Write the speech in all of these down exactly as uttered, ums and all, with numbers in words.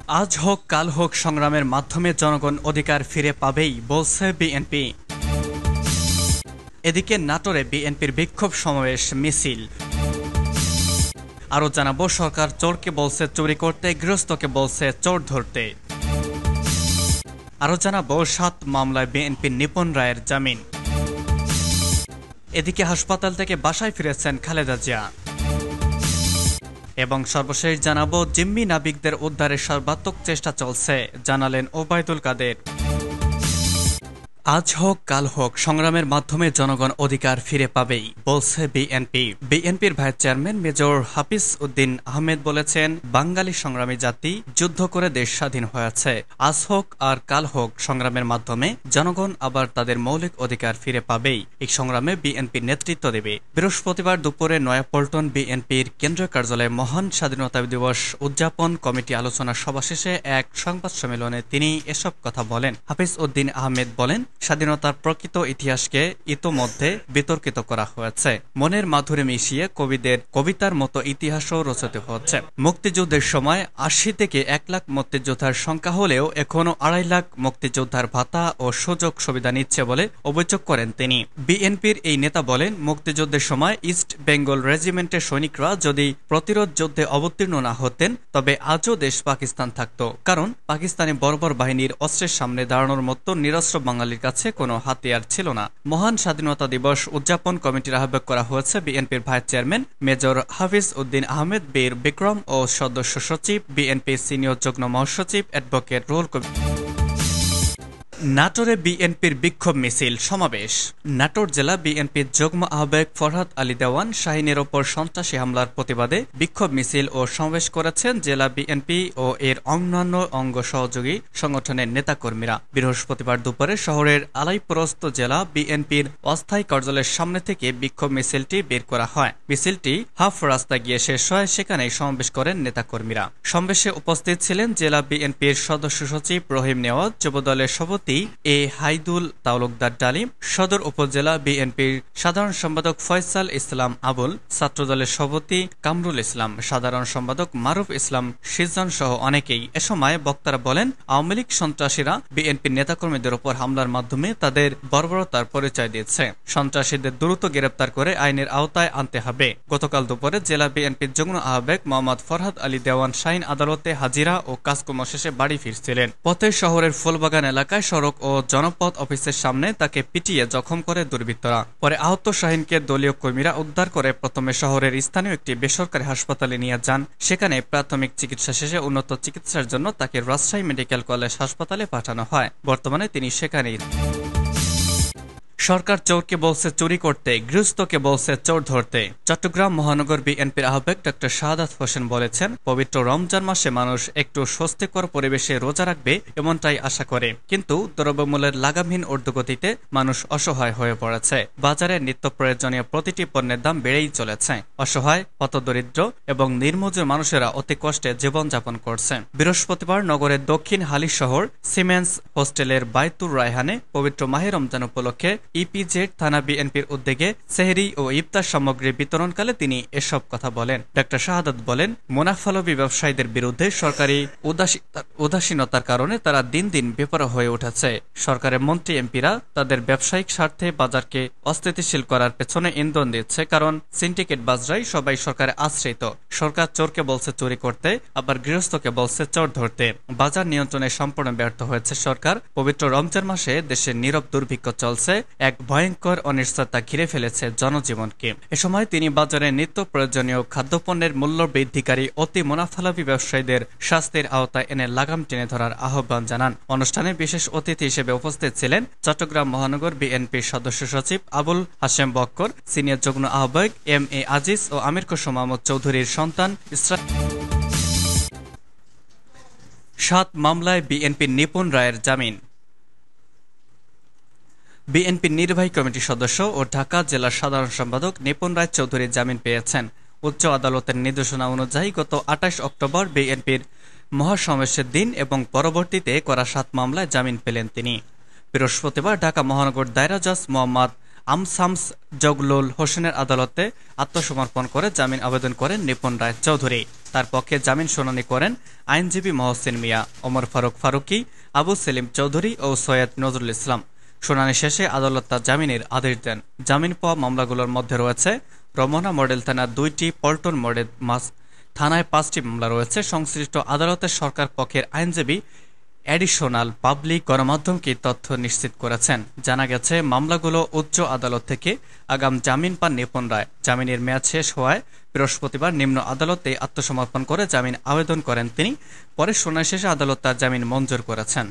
আজ হোক কাল হোক সংগ্রামের মাধ্যমে জনগণ অধিকার ফিরে পাবেই বলছে বিএনপি। এদিকে নাটোরে বিএনপির বিক্ষোভ সমাবেশ মিছিল। আরও জানাবো, সরকার চোরকে বলছে চুরি করতে, গৃহস্থকে বলছে চোর ধরতে। আরও জানাবো, সাত মামলায় বিএনপির নিপন রায়ের জামিন। এদিকে হাসপাতাল থেকে বাসায় ফিরেছেন খালেদা জিয়া। এবং সর্বশেষ জানাবো, জিম্মি নাবিকদের উদ্ধারের সর্বাত্মক চেষ্টা চলছে, জানালেন ওবায়দুল কাদের। আজ হোক কাল হোক সংগ্রামের মাধ্যমে জনগণ অধিকার ফিরে পাবেই বলছে বিএনপি। বিএনপির vice chairman major Hafiz Uddin Ahmed বলেছেন, বাঙালি সংগ্রামী জাতি যুদ্ধ করে দেশ স্বাধীন হয়েছে। আজ হোক আর কাল হোক সংগ্রামের মাধ্যমে জনগণ আবার তাদের মৌলিক অধিকার ফিরে পাবেই। এই সংগ্রামে বিএনপি নেতৃত্ব দেবে। বৃহস্পতিবার দুপুরে নয়াপল্টন বিএনপির কেন্দ্রীয় কার্যালয়ে মহান স্বাধীনতা দিবস উদযাপন কমিটি আলোচনা সভা শেষে এক সংবাদ সম্মেলনে তিনি এসব কথা বলেন। হাফিজ উদ্দিন আহমেদ বলেন, স্বাধীনতার প্রকৃত ইতিহাসকে ইতোমধ্যে বিতর্কিত করা হয়েছে। মনের মাধুরী মিশিয়ে কবিদের কবিতার মতো ইতিহাসও রচিত হচ্ছে। মুক্তিযুদ্ধের সময় আশি থেকে এক লাখ মুক্তিযোদ্ধার সংখ্যা হলেও এখনও আড়াই লাখ মুক্তিযোদ্ধার ভাতা ও সুযোগ সুবিধা নিচ্ছে বলে অভিযোগ করেন তিনি। বিএনপির এই নেতা বলেন, মুক্তিযুদ্ধের সময় ইস্ট বেঙ্গল রেজিমেন্টের সৈনিকরা যদি প্রতিরোধ যুদ্ধে অবতীর্ণ না হতেন তবে আজও দেশ পাকিস্তান থাকত, কারণ পাকিস্তানি বর্বর বাহিনীর অস্ত্রের সামনে দাঁড়ানোর মতো নিরস্ত্র বাঙালির কাছে কোনো হাতিয়ার ছিল না। মহান স্বাধীনতা দিবস উদযাপন কমিটির আহ্বায়ক করা হয়েছে বিএনপির vice chairman major Hafiz Uddin Ahmed, বীর বিক্রম ও সদস্য সচিব, বিএনপির সিনিয়র যুগ্ম মহাসচিব অ্যাডভোকেট রুহুল কবির। নাটোরে বিএনপির বিক্ষোভ মিছিল সমাবেশ। নাটোর জেলা বিএনপির যুগ্ম আহ্বায়ক ফরহাদ আলী দেওয়ান শাহিনের ওপর সন্ত্রাসী হামলার প্রতিবাদে বিক্ষোভ মিছিল ও সমাবেশ করেছেন জেলা বিএনপি ও এর অন্যান্য অঙ্গ সহযোগী সংগঠনের নেতাকর্মীরা। বৃহস্পতিবার দুপুরে শহরের আলাইপ্রস্ত জেলা বিএনপির অস্থায়ী কার্যালয়ের সামনে থেকে বিক্ষোভ মিছিলটি বের করা হয়। মিছিলটি হাফ রাস্তায় গিয়ে শেষ হয়, সেখানেই সমাবেশ করেন নেতাকর্মীরা। সমাবেশে উপস্থিত ছিলেন জেলা বিএনপির সদস্য সচিব রহিম নেওয়াজ, যুবদলের সভাপতি এ হাইদুল তালুকদার ডালিম, সদর উপজেলা বিএনপির সাধারণ সম্পাদক ফয়সাল ইসলাম আবুল, ছাত্রদলের সভাপতি কামরুল ইসলাম, সাধারণ সম্পাদক মারুফ ইসলাম সিজন সহ অনেকেই। এ সময় বক্তারা বলেন, আওয়ামী লীগ সন্ত্রাসীরা বিএনপির নেতাকর্মীদের উপর হামলার মাধ্যমে তাদের বর্বরতার পরিচয় দিয়েছে। সন্ত্রাসীদের দ্রুত গ্রেপ্তার করে আইনের আওতায় আনতে হবে। গতকাল দুপুরে জেলা বিএনপির যুগ্ম আহ্বায়ক মোহাম্মদ ফরহাদ আলী দেওয়ান শাহিন আদালতে হাজিরা ও কাজকর্ম শেষে বাড়ি ফিরছিলেন। পথে শহরের ফুলবাগান এলাকায় সড়ক ও জনপথ অফিসের সামনে তাকে পিটিয়ে জখম করে দুর্বৃত্তরা। পরে আহত শাহিনকে দলীয় কর্মীরা উদ্ধার করে প্রথমে শহরের স্থানীয় একটি বেসরকারি হাসপাতালে নিয়ে যান। সেখানে প্রাথমিক চিকিৎসা শেষে উন্নত চিকিৎসার জন্য তাকে রাজশাহী মেডিকেল কলেজ হাসপাতালে পাঠানো হয়। বর্তমানে তিনি সেখানেই। সরকার চোরকে বলছে চুরি করতে, গৃহস্থকে বলছে চোর ধরতে। চট্টগ্রাম মহানগর বিএনপির আহ্বায়ক ডক্টর শাহাদাত হোসেন বলেছেন, পবিত্র রমজান মাসে মানুষ একটু স্বস্তিকর পরিবেশে রোজা রাখবে এমনটাই আশা করে, কিন্তু দ্রব্যমূল্যের লাগামহীন ঊর্ধ্বগতিতে মানুষ অসহায় হয়ে পড়েছে। বাজারে নিত্য প্রয়োজনীয় প্রতিটি পণ্যের দাম বেড়েই চলেছে। অসহায়, হতদরিদ্র এবং নির্মজুর মানুষেরা অতি কষ্টে জীবনযাপন করছে। বৃহস্পতিবার নগরের দক্ষিণ হালি শহর সিমেন্স হোস্টেলের বাইতুর রায়হানে পবিত্র মাহে রমজান উপলক্ষে ইপিজেড থানা বিএনপির উদ্যোগে সেহরি ও ইফতার সামগ্রী বিতরণকালে তিনি এসব কথা বলেন। ডক্টর শাহাদাত বলেন, মুনাফালোভী ব্যবসায়ীদের বিরুদ্ধে সরকারি উদাসীনতার কারণে তারা দিন দিন বেপরোয়া হয়ে উঠেছে। সরকারের মন্ত্রী এমপিরা তাদের ব্যবসায়িক স্বার্থে বাজারকে অস্থিতিশীল করার পেছনে ইন্ধন দিচ্ছে, কারণ সিন্ডিকেট বাজরাই সবাই সরকারে আশ্রিত। সরকার চোরকে বলছে চুরি করতে, আবার গৃহস্থকে বলছে চোর ধরতে। বাজার নিয়ন্ত্রণে সম্পূর্ণ ব্যর্থ হয়েছে সরকার। পবিত্র রমজান মাসে দেশে নীরব দুর্ভিক্ষ চলছে, এক ভয়ঙ্কর অনিশ্চয়তা ঘিরে ফেলেছে জনজীবনকে। এ সময় তিনি বাজারে নিত্য প্রয়োজনীয় খাদ্যপণ্যের মূল্য বৃদ্ধিকারী অতি মুনাফালাভী ব্যবসায়ীদের শাস্তির আওতায় এনে লাগাম টেনে ধরার আহ্বান জানান। অনুষ্ঠানে বিশেষ অতিথি হিসেবে উপস্থিত ছিলেন চট্টগ্রাম মহানগর বিএনপির সদস্য সচিব আবুল হাশেম বক্কর, সিনিয়র যুগ্ম আহ্বায়ক এম এ আজিজ ও আমির খসরু মাহমুদ চৌধুরীর সন্তান ইসরা। সাত মামলায় বিএনপির নিপন রায়ের জামিন। বিএনপির নির্বাহী কমিটির সদস্য ও ঢাকা জেলার সাধারণ সম্পাদক নিপন রায় চৌধুরী জামিন পেয়েছেন। উচ্চ আদালতের নির্দেশনা অনুযায়ী গত আঠাশ অক্টোবর বিএনপির মহাসমাবেশের দিন এবং পরবর্তীতে করা সাত মামলায় জামিন পেলেন তিনি। বৃহস্পতিবার ঢাকা মহানগর দায়রা জজ মোহাম্মদ আমসামস জগলুল হোসেনের আদালতে আত্মসমর্পণ করে জামিন আবেদন করেন নিপুণ রায় চৌধুরী। তার পক্ষে জামিন শুনানি করেন আইনজীবী মহসিন মিয়া, ওমর ফারুক ফারুকি, আবু সেলিম চৌধুরী ও সৈয়দ নজরুল ইসলাম। শুনানি শেষে আদালত তার জামিনের আদেশ দেন। জামিন পাওয়া মামলাগুলোর মধ্যে রয়েছে রমনা মডেল থানার দুইটি, পল্টন মডেল মাস থানায় পাঁচটি মামলা রয়েছে। সংশ্লিষ্ট আদালতের সরকার পক্ষের আইনজীবী অ্যাডিশনাল পাবলিক গণমাধ্যমকে তথ্য নিশ্চিত করেছেন। জানা গেছে, মামলাগুলো উচ্চ আদালত থেকে আগাম জামিন পান নিপুণ রায়। জামিনের মেয়াদ শেষ হওয়ায় বৃহস্পতিবার নিম্ন আদালতে আত্মসমর্পণ করে জামিন আবেদন করেন তিনি। পরে শুনানি শেষে আদালত তার জামিন মঞ্জুর করেছেন।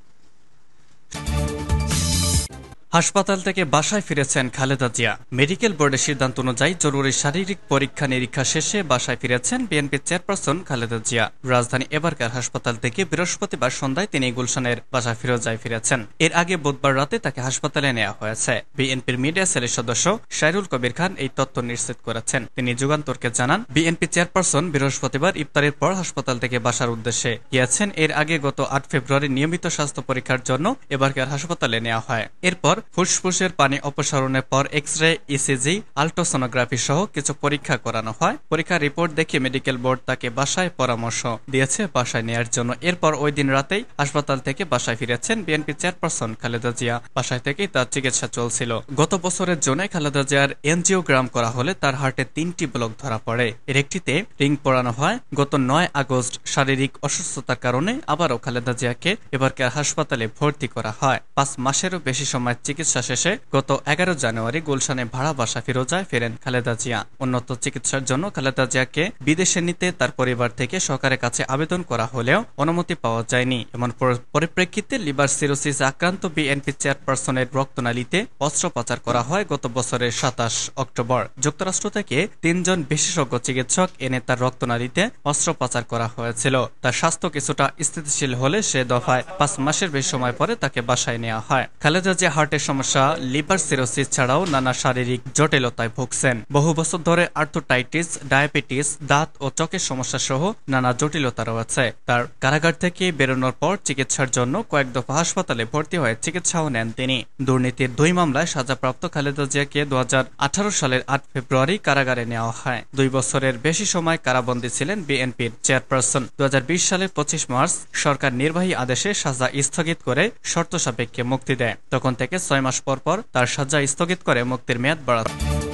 হাসপাতাল থেকে বাসায় ফিরেছেন খালেদা জিয়া। মেডিকেল বোর্ডের সিদ্ধান্ত অনুযায়ী জরুরি শারীরিক পরীক্ষা নিরীক্ষা শেষে বাসায় ফিরেছেন বিএনপির চেয়ারপারসন খালেদা জিয়া। রাজধানী এবারকার হাসপাতাল থেকে বৃহস্পতিবার সন্ধ্যায় তিনি গুলশানের বাসায় ফিরোজায় ফিরেছেন। এর আগে বুধবার রাতে তাকে হাসপাতালে নেওয়া হয়েছে। বিএনপির মিডিয়া সেলের সদস্য শাইরুল কবির খান এই তথ্য নিশ্চিত করেছেন। তিনি যুগান্তরকে জানান, বিএনপি চেয়ারপারসন বৃহস্পতিবার ইফতারের পর হাসপাতাল থেকে বাসার উদ্দেশ্যে গিয়েছেন। এর আগে গত আট ফেব্রুয়ারি নিয়মিত স্বাস্থ্য পরীক্ষার জন্য এবারকার হাসপাতালে নেওয়া হয়। এরপর ফুসফুসের পানি অপসারণের পর এক্স রে, ইসিজি, আল্ট্রাসোনোগ্রাফি সহ কিছু পরীক্ষা করানো হয়। পরীক্ষার রিপোর্ট দেখে মেডিকেল বোর্ড তাকে বাসায় পরামর্শ দিয়েছে বাসায় নেওয়ার জন্য। এরপর ওই দিন রাতেই হাসপাতাল থেকে বাসায় ফিরেছেন বিএনপি চেয়ারপারসন খালেদা জিয়া। বাসায় থেকেই তার চিকিৎসা চলছিল। গত বছরের জুনে খালেদা জিয়ার এনজিওগ্রাম করা হলে তার হার্টে তিনটি ব্লক ধরা পড়ে। এর একটিতে রিং পরানো হয়। গত নয় আগস্ট শারীরিক অসুস্থতার কারণে আবারও খালেদা জিয়াকে এবারকার হাসপাতালে ভর্তি করা হয়। পাঁচ মাসেরও বেশি সময় চিকিৎসা শেষে গত এগারো জানুয়ারি গুলশানে ভাড়া বাসা ফিরোজায় ফেরেন খালেদা জিয়া। উন্নত চিকিৎসার জন্য খালেদা জিয়াকে বিদেশে নিতে তার পরিবার থেকে সরকারের কাছে আবেদন করা হলেও অনুমতি পাওয়া যায়নি। এমন পরিপ্রেক্ষিতে লিভার সিরোসিস আক্রান্ত বিএনপি চেয়ারপারসনের রক্তনালীতে অস্ত্রোপচার করা হয় গত বছরের সাতাশ অক্টোবর। যুক্তরাষ্ট্র থেকে তিনজন বিশেষজ্ঞ চিকিৎসক এনে তার রক্তনালীতে অস্ত্রোপচার করা হয়েছিল। তার স্বাস্থ্য কিছুটা স্থিতিশীল হলে সে দফায় পাঁচ মাসের বেশি সময় পরে তাকে বাসায় নেওয়া হয়। খালেদা জিয়া হার্টের সমস্যা, লিভার সিরোসিস ছাড়াও নানা শারীরিক জটিলতায় ভুগছেন। বহু বছর ধরে আর্থ্রাইটিস, ডায়াবেটিস, দাঁত ও চোখের সমস্যা সহ নানা জটিলতা রয়েছে। তার কারাগার থেকে বেরোনোর পর চিকিৎসার জন্য কয়েক দফা হাসপাতালে ভর্তি হয়ে চিকিৎসাও নেন তিনি। দুর্নীতির দুই মামলায় সাজাপ্রাপ্ত খালেদা জিয়াকে দু হাজার আঠারো সালের আট ফেব্রুয়ারি কারাগারে নেওয়া হয়। দুই বছরের বেশি সময় কারাবন্দী ছিলেন বিএনপির চেয়ারপারসন। দু হাজার বিশ সালের পঁচিশ মার্চ সরকার নির্বাহী আদেশে সাজা স্থগিত করে শর্ত সাপেক্ষে মুক্তি দেয়। তখন থেকে ছয় মাস পর পর তার সাজা স্থগিত করে মুক্তির মেয়াদ বাড়ানো।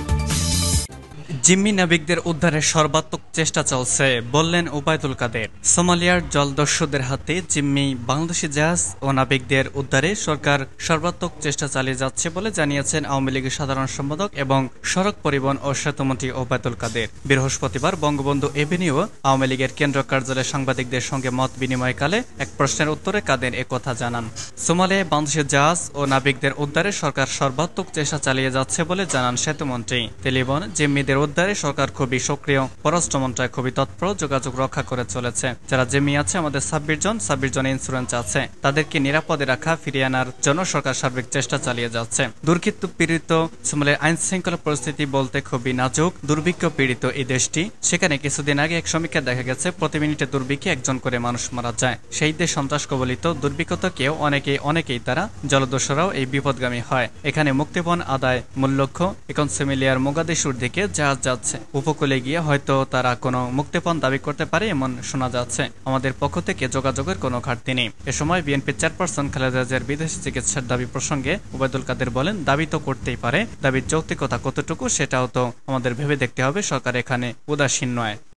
জিম্মি নাবিকদের উদ্ধারের সর্বাত্মক চেষ্টা চলছে বললেন ওবায়দুল কাদের। সোমালিয়ার জলদস্যুদের হাতে জিম্মি বাংলাদেশি জাহাজ ও নাবিকদের উদ্ধারে সরকার সর্বাত্মক চেষ্টা চালিয়ে যাচ্ছে বলে জানিয়েছেন আওয়ামী লীগের সাধারণ সম্পাদক এবং সড়ক পরিবহন ও সেতুমন্ত্রী ওবায়দুল কাদের। বৃহস্পতিবার বঙ্গবন্ধু এভিনিউ আওয়ামী লীগের কেন্দ্র কার্যালয়ে সাংবাদিকদের সঙ্গে মত বিনিময়কালে এক প্রশ্নের উত্তরে কাদের একথা জানান। সোমালিয়ায় বাংলাদেশি জাহাজ ও নাবিকদের উদ্ধারে সরকার সর্বাত্মক চেষ্টা চালিয়ে যাচ্ছে বলে জানান সেতুমন্ত্রী। তিনি বলেন, জিম্মিদের উদ্ধারে সরকার খুবই সক্রিয়, পররাষ্ট্র মন্ত্রণালয় খুবই তৎপর, যোগাযোগ রক্ষা করে চলেছে। যারা জিম্মি আছে আমাদের ছাব্বিশ জন ছাব্বিশ জন ইন্স্যুরেন্স আছে, তাদেরকে নিরাপদে রাখা, ফিরিয়ে আনার জন্য সরকার সার্বিক চেষ্টা চালিয়ে যাচ্ছে। দুর্ভিক্ষ পীড়িত সোমালিয়ার আইন শৃঙ্খলা পরিস্থিতি বলতে খুবই নাজুক। দুর্ভিক্ষ পীড়িত এই দেশটি, সেখানে কিছুদিন আগে এক সমীক্ষা দেখা গেছে প্রতি মিনিটে দুর্ভিক্ষে একজন করে মানুষ মারা যায়। সেই দেশ সন্ত্রাস কবলিত, দুর্ভিক্ষত কেউ অনেকেই অনেকেই তারা জলদস্যুরাও এই বিপদগামী হয়। এখানে মুক্তিপণ আদায় মূল লক্ষ্য। এখন সোমালিয়ার মোগাদিশুর দিকে জাহাজ যাচ্ছে। উপকূলে গিয়ে হয়তো তারা কোনো মুক্তিপণ দাবি করতে পারে এমন শোনা যাচ্ছে। আমাদের পক্ষ থেকে যোগাযোগের কোনো ঘাটতি নেই। এ সময় বিএনপি চেয়ারপারসন খালেদা জিয়ার বিদেশি চিকিৎসার দাবি প্রসঙ্গে ওবায়দুল কাদের বলেন, দাবি তো করতেই পারে, দাবির যৌক্তিকতা কতটুকু সেটাও তো আমাদের ভেবে দেখতে হবে। সরকার এখানে উদাসীন নয়।